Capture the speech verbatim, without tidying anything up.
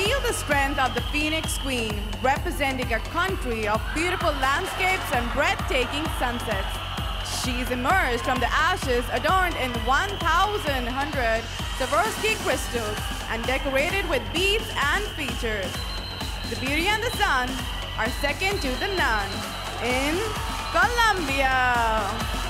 Feel the strength of the Phoenix Queen, representing a country of beautiful landscapes and breathtaking sunsets. She's emerged from the ashes adorned in one thousand one hundred Swarovski crystals and decorated with beads and features. The beauty and the sun are second to the none in Colombia.